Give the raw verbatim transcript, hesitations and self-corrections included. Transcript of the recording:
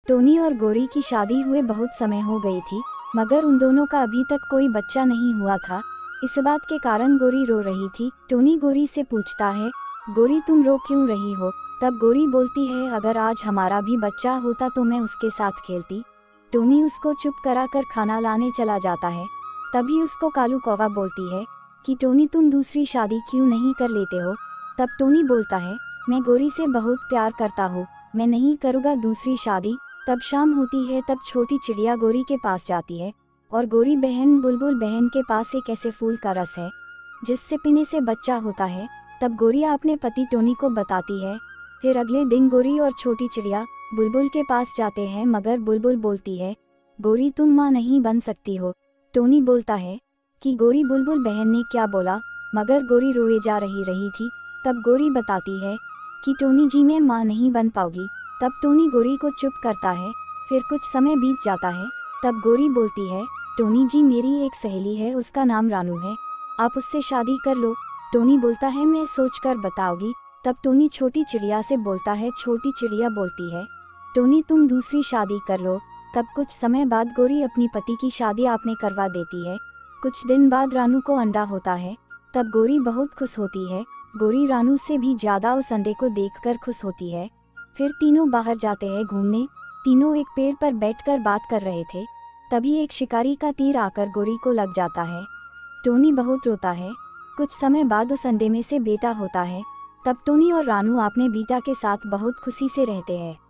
Tony और गोरी की शादी हुए बहुत समय हो गई थी, मगर उन दोनों का अभी तक कोई बच्चा नहीं हुआ था। इस बात के कारण गोरी रो रही थी। टोनी गोरी से पूछता है, गोरी तुम रो क्यों रही हो? तब गोरी बोलती है, अगर आज हमारा भी बच्चा होता तो मैं उसके साथ खेलती। टोनी उसको चुप करा कर खाना लाने चला जाता है। तभी उसको कालू कौवा बोलती है कि टोनी तुम दूसरी शादी क्यों नहीं कर लेते हो? तब टोनी बोलता है, मैं गोरी से बहुत प्यार करता हूँ, मैं नहीं करूँगा दूसरी शादी। तब शाम होती है। तब छोटी चिड़िया गोरी के पास जाती है और गोरी बहन बुलबुल बहन के पास एक ऐसे फूल का रस है जिससे पीने से बच्चा होता है। तब गोरी अपने पति टोनी को बताती है। फिर अगले दिन गोरी और छोटी चिड़िया बुलबुल के पास जाते हैं, मगर बुलबुल बोलती है, गोरी तुम माँ नहीं बन सकती हो। टोनी बोलता है कि गोरी बुलबुल बहन ने क्या बोला, मगर गोरी रोए जा रही रही थी। तब गोरी बताती है कि टोनी जी मैं माँ नहीं बन पाऊंगी। तब टोनी गोरी को चुप करता है। फिर कुछ समय बीत जाता है। तब गोरी बोलती है, टोनी जी मेरी एक सहेली है, उसका नाम रानू है, आप उससे शादी कर लो। टोनी बोलता है, मैं सोच कर बताऊंगी। तब टोनी छोटी चिड़िया से बोलता है। छोटी चिड़िया बोलती है, टोनी तुम दूसरी शादी कर लो। तब कुछ समय बाद गोरी अपनी पति की शादी आपने करवा देती है। कुछ दिन बाद रानू को अंडा होता है। तब गोरी बहुत खुश होती है। गोरी रानू से भी ज़्यादा उस अंडे को देखकर खुश होती है। फिर तीनों बाहर जाते हैं घूमने। तीनों एक पेड़ पर बैठकर बात कर रहे थे। तभी एक शिकारी का तीर आकर गोरी को लग जाता है। टोनी बहुत रोता है। कुछ समय बाद उस अंडे में से बेटा होता है। तब टोनी और रानू अपने बेटा के साथ बहुत खुशी से रहते हैं।